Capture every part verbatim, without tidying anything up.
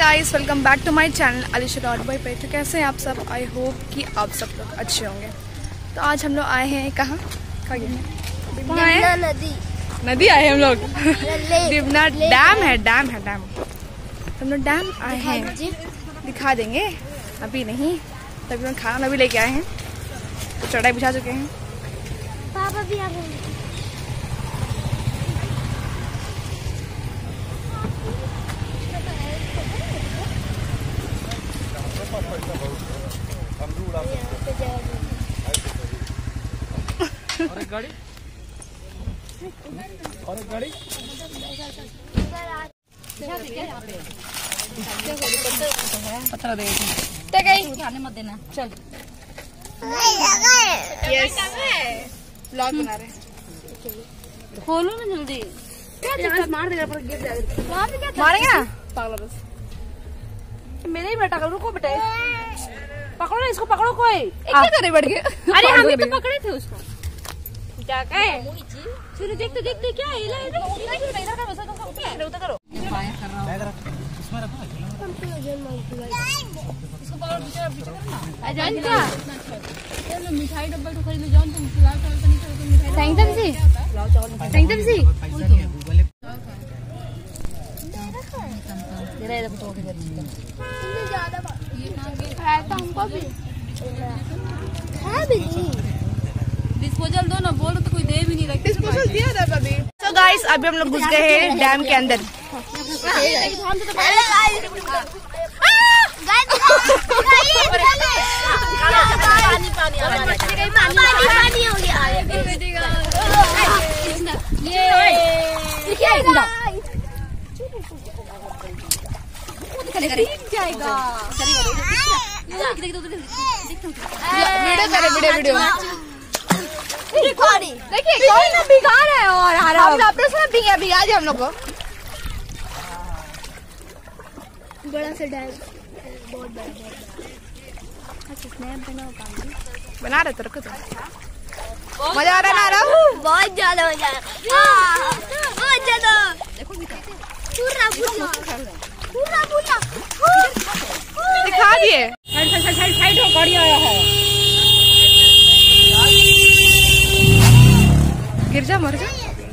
Guys, welcome back to my channel Alisha dot boy पे। तो कैसे हैं आप सब? आई होप कि आप सब लोग अच्छे होंगे। तो आज हम लोग आए हैं कहाँ कहाँ गए? नदी नदी आए हम लोग। दिवना डैम है, डैम है डैम। हम लोग डैम आए हैं, दिखा देंगे। अभी नहीं, तभी हम खाना भी लेके आए हैं। तो चढ़ाई बिछा चुके हैं। पापा भी आ गए। और एक गाड़ी और एक गाड़ी पत्थर दे उठाने मत देना। चल यस, व्लॉग बना रहे हैं। खोलो ना जल्दी। क्या मार देगा पर गिर जाएगा। मारेंगे ना पागल बस। मेरे ही बेटा रुको बेटे, पकड़ो ना इसको, पकड़ो कोई। एक ही बैठ गए। अरे हम ही तो पकड़े थे उसको। क्या कहे? चलो देखते देखते क्या है। इधर इधर करो, उधर करो, क्या है? उधर करो। फायर कर रहा हूं। इसमें रखो। इसको पकड़ पीछे पीछे करो ना। अजान क्या? चलो मिठाई डब्बा तो खरीद लो। जान तुम पुलाव चावल का नहीं खाओगे मिठाई? सैंतम सी पुलाव चावल सैंतम सी तेरा इधर तो किधर तुमने ज्यादा ये कहां गया है? तो हमको भी है भी। डिस्पोजल दो ना, बोलो तो कोई दे भी नहीं रहा। डिस्पोजल दिया था कभी। तो गाइस, अभी हम लोग घुस गए हैं डैम के अंदर। वीडियो करे, वीडियो वीडियो देखिए कोई ना भिगा रहा है। और हम अपने से भिगा भिगा दिया हम लोग को। बड़ा सा डैम, बहुत बड़ा बना रहे तो रखो तो। मजा आ रहा है ना? आ रहा बहुत ज्यादा मजा आ रहा, बहुत ज्यादा। पूरा पूरा पूरा पूरा दिखा दिए। साइड साइड साइड साइड हो, गाड़ी आया है। गिर जा, मर जा।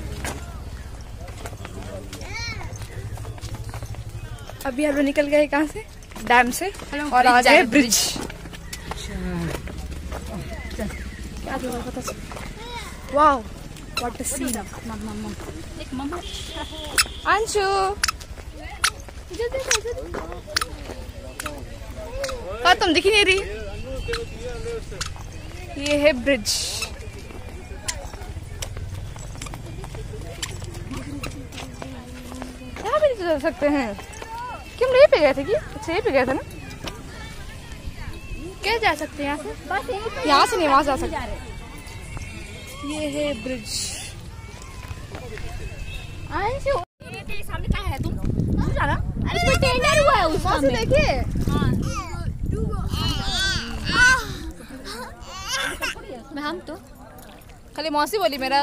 अभी हम लोग निकल गए कहाँ से? डैम से। और आ गए bridge. Wow, what a scene. Anshu का तुम दिख नहीं रही। ये है ब्रिज। यहाँ भी जा सकते हैं। क्यों नहीं पे गए थे? कि अच्छा ये पे गए थे ना। क्या जा सकते हैं यहाँ से? यहाँ से नहीं, वहां जा सकते हैं। ये है ब्रिज। सामने क्या है? तुम जाना। अरे टेंडर हुआ है उसका। देखिए मैं हम तो खाली मौसी बोली मेरा।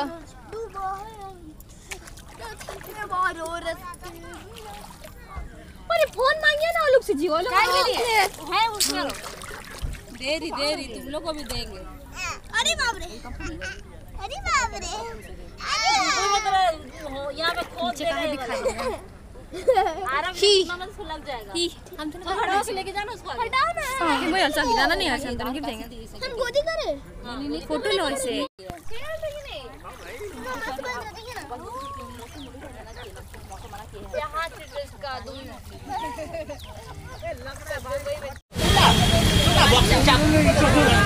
अरे फोन मांगिए ना लोग से जी। वो लोग है उसमें देरी देरी तुम लोग को भी देंगे। अरे बाप रे, अरे बाप रे, अरे यहाँ पे खोद दिखाई आराम से लग जाएगा। ही हम तो हटाओ से लेके जाना उसको। हटाओ ना। हां मैं अलसा गिराना नहीं है, शांत गिर देंगे। हम गोदी करे। नहीं नहीं फोटो लो इसे। यहाँ से ड्रेस का दूं लग रहा है।